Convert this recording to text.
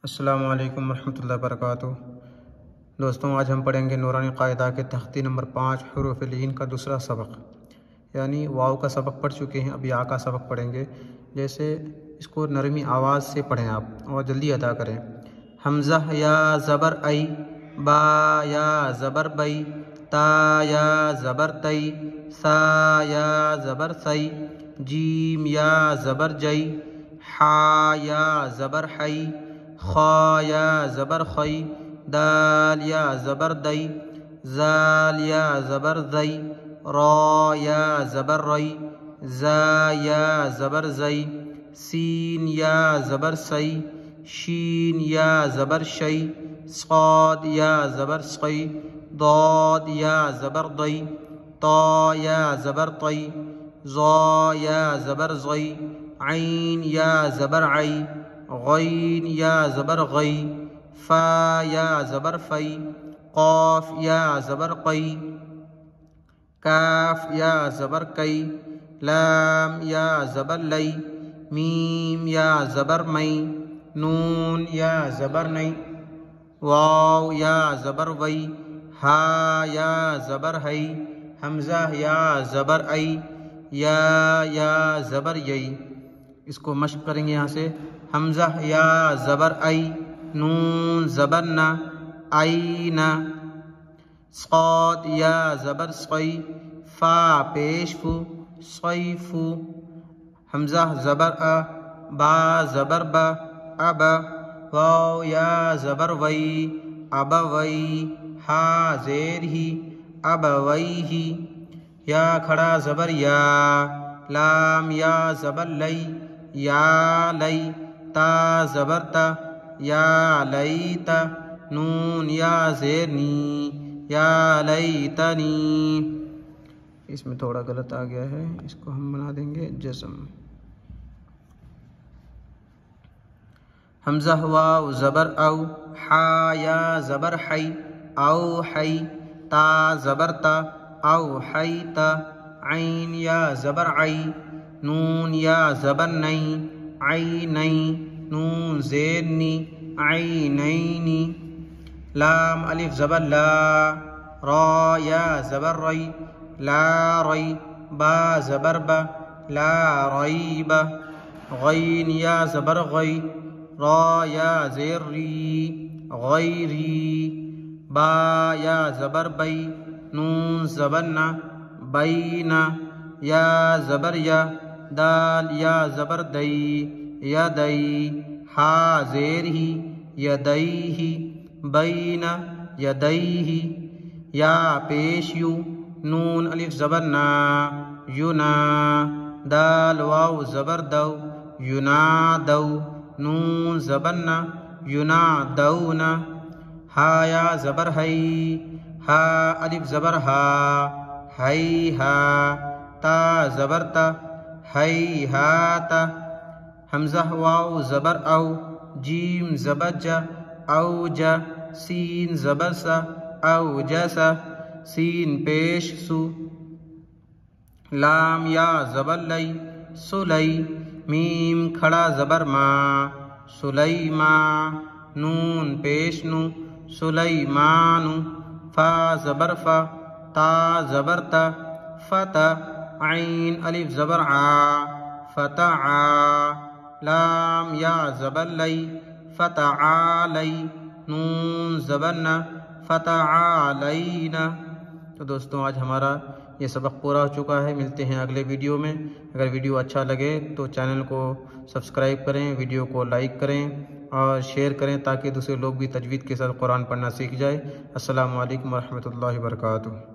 السلام علیکم ورحمۃ اللہ وبرکاتہ۔ دوستوں، آج ہم پڑھیں گے نورانی قاعدہ کے تختی نمبر 5 حروف لین کا دوسرا سبق، یعنی واو کا سبق پڑھ چکے ہیں، اب یا کا سبق پڑھیں گے۔ جیسے اس کو نرمی آواز سے پڑھیں آپ اور جلدی ادا کریں۔ حمزہ یا زبر ای، با یا زبر بئی، تا یا زبر تئی، سا یا زبر سی، جیم یا زبر جئی، حا یا زبر حی، خا یا زبر خی، دال یا زبر دئی، زال یا زبر زئی، را یا زبر رئی، زا یا زبر زئی، سین یا زبر سی، شین یا زبر شی، صاد یا زبر سقی، ضاد یا زبر ضی، طا یا زبر طی، ظا یا زبر ظی، عین یا زبر عی، غین یا زبر غی، فا یا زبر فی، قاف یا زبر قی، کاف یا زبر کئی، لام یا زبر لی، میم یا زبر می، نون یا زبر نئی، واو یا زبر وی، ہا یا زبر ہی، حمزہ یا زبر ای، یا زبر یئی۔ اس کو مشق کریں گے یہاں سے۔ حمزہ یا زبر ای، نون زبر نا، عین، صاد یا زبر سقی، فا پیش فو، صیفو، حمزہ زبر ا، با زبر با، اب، واو یا زبر وی، اب وی، ہا زیر ہی، اب وی ہی، یا کھڑا زبر یا، لام یا زبر لئی، یا لئی، تا زبر تا، یا لیتا، نون یا زیر نی، یا لیتنی۔ اس میں تھوڑا غلط آ گیا ہے، اس کو ہم بنا دیں گے جزم۔ حمزہ واو زبر او، حا یا زبر حی، او حی، تا زبر تا، او حیتا، عین یا زبر عی، نون یا زبر نئی، عینئی، نون زیر نی، عینینی، لام الف زبر لا، را یا زبر ری، لا ری، با زبر با، لا ریب، غین یا زبر غی، را یا زیر ری، غیری، با یا زبر بئی، نون زبر نا، بینا، یا زبر یا، دال یا زبر دئی، یدئی، ہا زیر ہی، یدئی، بینا، یدئی، یا پیش یو، نون الف زبر نا، ینا، دال واو زبر دو، ینادو، نون زبر نا، ینادونا، ہا یا زبر ہی، ہا الف زبر ہا، ہی ہا، تا زبر تا، ہی ہاتا، حمزہ واو زبر او، جیم زبر جا، او جا، سین زبر سا، او جسا، سین پیش سو، لام یا زبر لئی، سلی، میم کھڑا زبر ما، سلیما، نون پیش نو، سلیمانو، فا زبر فا، تا زبر تا، فتا، عین الف زبر عا، فتعا، لام یا زبر لئی، فتعالی، نون زبر نا، فتعالینا۔ تو دوستوں، آج ہمارا یہ سبق پورا ہو چکا ہے۔ ملتے ہیں اگلے ویڈیو میں۔ اگر ویڈیو اچھا لگے تو چینل کو سبسکرائب کریں، ویڈیو کو لائک کریں اور شیئر کریں تاکہ دوسرے لوگ بھی تجوید کے ساتھ قرآن پڑھنا سیکھ جائے۔ السلام علیکم ورحمۃ اللہ وبرکاتہ۔